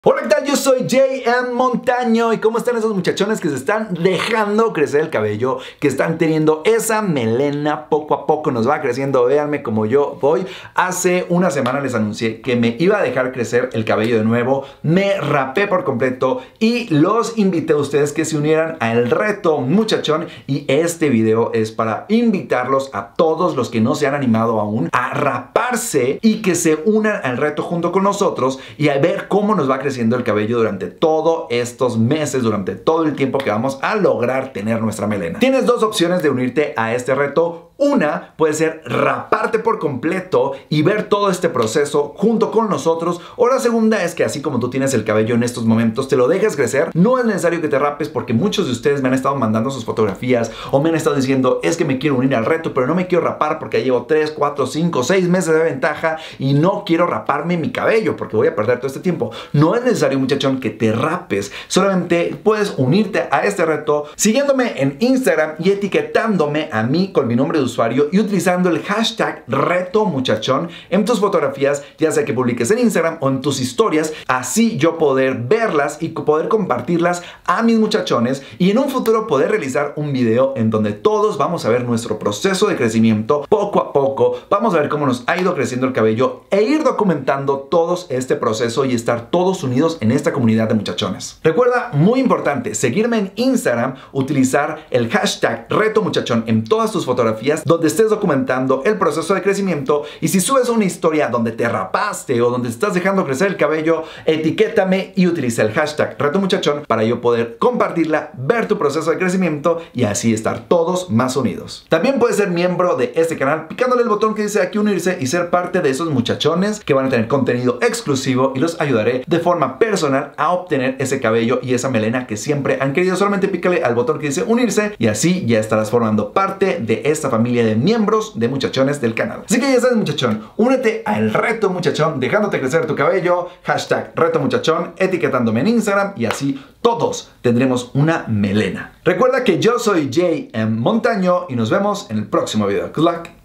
Hola, ¿qué tal? Yo soy JM Montaño. ¿Y cómo están esos muchachones que se están dejando crecer el cabello? Que están teniendo esa melena poco a poco. Nos va creciendo. Véanme como yo voy. Hace una semana les anuncié que me iba a dejar crecer el cabello de nuevo. Me rapé por completo y los invité a ustedes que se unieran al reto muchachón. Y este video es para invitarlos a todos los que no se han animado aún a raparse y que se unan al reto junto con nosotros y a ver cómo nos va creciendo el cabello durante todos estos meses, durante todo el tiempo que vamos a lograr tener nuestra melena. Tienes dos opciones de unirte a este reto. Una puede ser raparte por completo y ver todo este proceso junto con nosotros, o la segunda es que así como tú tienes el cabello en estos momentos, te lo dejes crecer. No es necesario que te rapes porque muchos de ustedes me han estado mandando sus fotografías o me han estado diciendo es que me quiero unir al reto pero no me quiero rapar porque ya llevo 3, 4, 5, 6 meses de ventaja y no quiero raparme mi cabello porque voy a perder todo este tiempo. No es necesario, muchachón, que te rapes, solamente puedes unirte a este reto siguiéndome en Instagram y etiquetándome a mí con mi nombre de usuario y utilizando el hashtag reto muchachón en tus fotografías, ya sea que publiques en Instagram o en tus historias, así yo poder verlas y poder compartirlas a mis muchachones y en un futuro poder realizar un video en donde todos vamos a ver nuestro proceso de crecimiento poco a poco. Vamos a ver cómo nos ha ido creciendo el cabello e ir documentando todo este proceso y estar todos unidos en esta comunidad de muchachones. Recuerda, muy importante, seguirme en Instagram, utilizar el hashtag reto muchachón en todas tus fotografías donde estés documentando el proceso de crecimiento, y si subes una historia donde te rapaste o donde estás dejando crecer el cabello, etiquétame y utiliza el hashtag reto muchachón para yo poder compartirla, ver tu proceso de crecimiento y así estar todos más unidos. También puedes ser miembro de este canal picándole el botón que dice aquí unirse y ser parte de esos muchachones que van a tener contenido exclusivo y los ayudaré de forma personal a obtener ese cabello y esa melena que siempre han querido. Solamente pícale al botón que dice unirse y así ya estarás formando parte de esta familia de miembros de muchachones del canal. Así que ya sabes, muchachón, únete al reto muchachón dejándote crecer tu cabello, hashtag reto muchachón, etiquetándome en Instagram y así todos tendremos una melena. Recuerda que yo soy JM Montaño y nos vemos en el próximo video. Good luck.